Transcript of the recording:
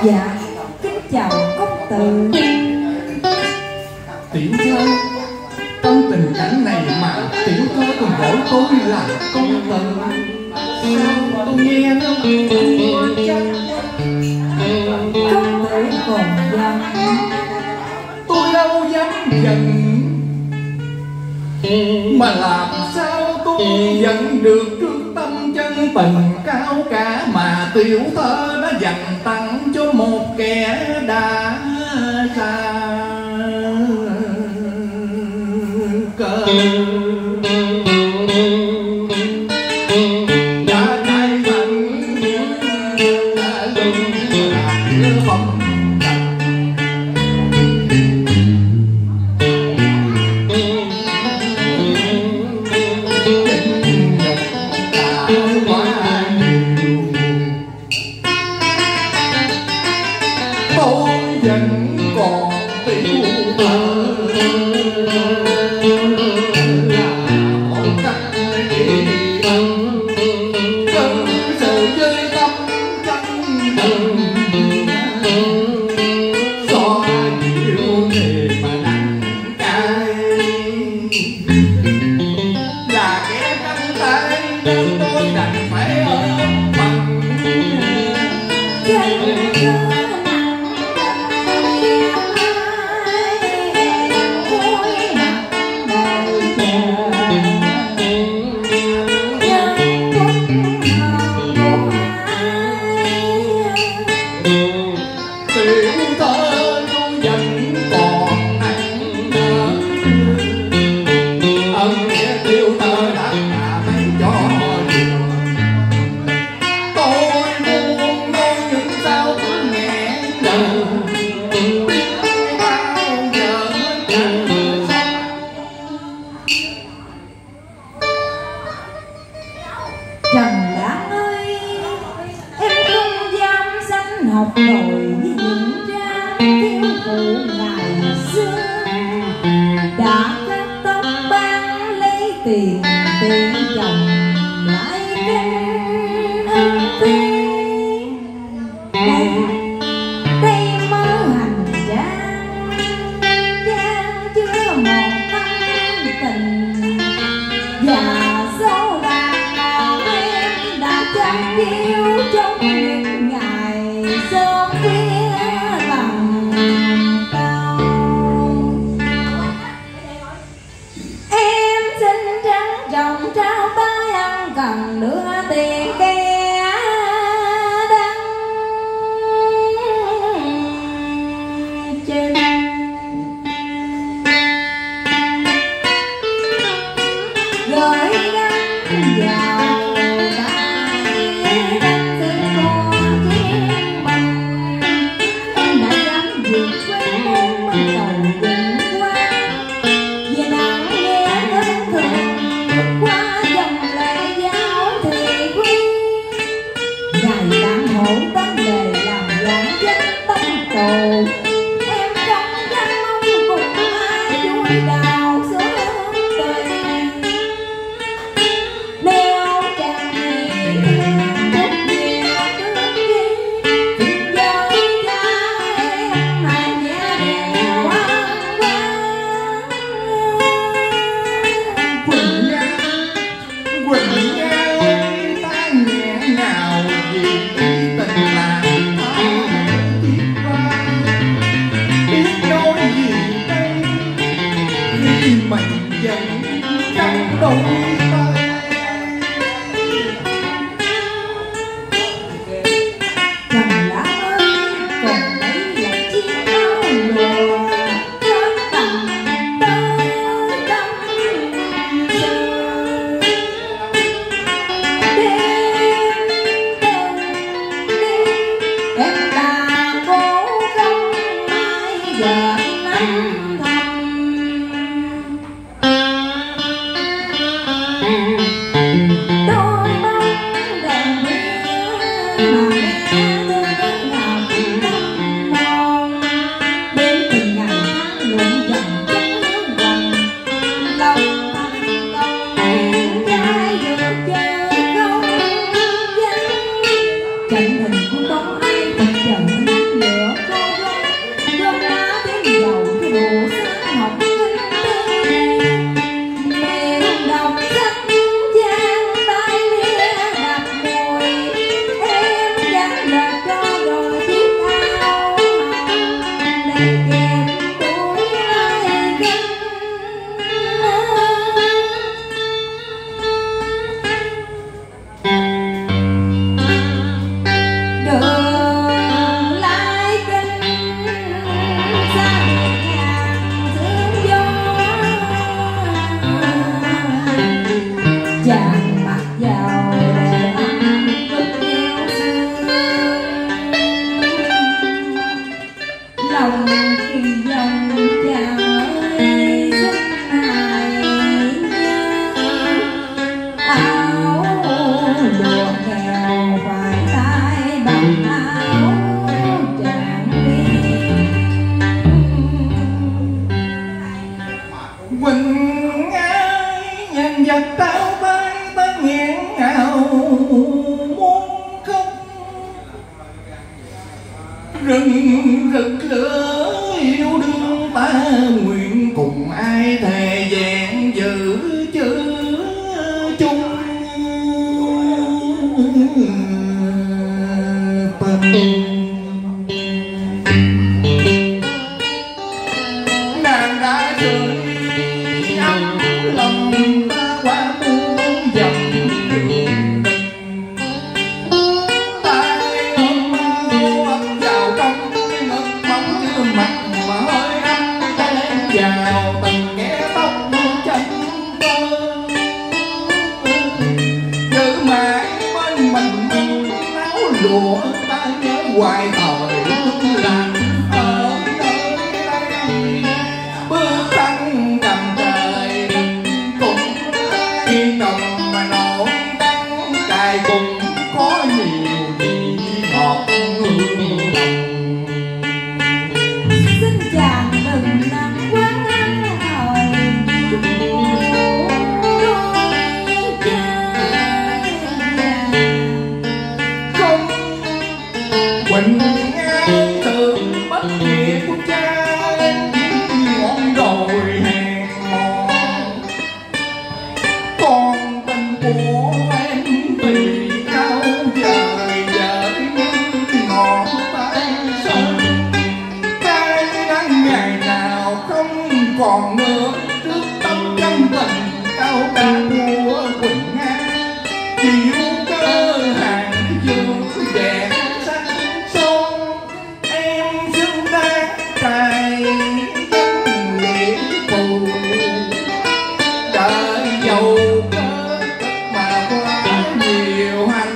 Dạ, kính chào công tử. Tiểu thơ, trong tình cảnh này mà tiểu thơ còn gọi tôi là công tử, sao tôi nghe nó chua chát. Công tử còn giận, tôi đâu dám giận, mà làm sao tôi giận được trước tâm chân tình cao cả mà tiểu thơ đã dành tặng cho một kẻ đã xa cơ. Đã trái thành đã lưng phong vẫn còn tiểu thơ là một cách kỳ ân cần sự chơi tâm chân tình xóa dịu thì mà nặng cay là kẻ cánh tay nên tôi đành phải ôm bằng học rồi nhận ra thiếu phụ ngày xưa đã cắt tóc bán lấy tiền chồng lại kinh ân phí. Đây mớ hành trang chứa một tâm tình và số đàn nào em đã chăm yêu trong những ngày sớm khuya lòng tao. Em xin trắng rộng trao tay ăn cần đưa tiền kẻ đắng trên gửi gắm vào tay đánh sự con chiến mình. Em đã dám vượt quê môn mình cầu vinh quang về nắng nghe đơn thường vượt qua dòng lệ giáo thì quý ngày đang hổ tấm đề làm loạn danh tâm cầu. Em không dám mong cùng ai vui đào sớm tình nếu chẳng nghĩ rất nhiều cơn ghi tình giới cha em mà nhẹ đèo ăn quán. Quỳnh Nga ơi, ta nghẹn ngào vì ý tình làm ta tiếc qua. Biết nói gì đây khi mình vẫn trong đôi tay. Trầm lá ơi còn đấy là chiếc áo lụa kết tầm tơ đâm sờ. Đêm từng đêm em đã cố gắng mãi giờ năm thầm. Đôi bóng đèn mưa mà nghe tôi đến nào cũng tâm hồn. Bên từng ngày tháng luận dần chất nước quanh lòng thành công em trai được chơi không danh. Trận hình của bóng ai thật chậm rừng rực lửa yêu đương ta nguyện cùng ai thề vẹn giữ chữ chung tình. Nàng đã rơi ấm lòng ta qua muôn dặm đường tay ôm mau ấp vào trong cái ngực bóng chưa mặt mà hơi ấm ta lên vào từng nghe tóc chân tơ giữ mãi bên mình áo lụa ta nhớ hoài thời làng ở nơi đây bước thân cầm trời cùng khi đồng mà nổi đắng cài cùng có nhiều vị ngọt hương lòng. Xin chàng đừng nắng quá thời Không quỳnh ai tưởng bất nghĩa của cha ngọn đồi hèn mòn còn tình của em vì cao vời vợi như ngọn tay sơn cái nắng ngày nào không còn nữa trước tấm chân tình cao ca của quỳnh ngang chịu cơ hàng dương vẹn xanh son em xứng đáng cài dân nghĩa phù đời giàu có mà quá nhiều hành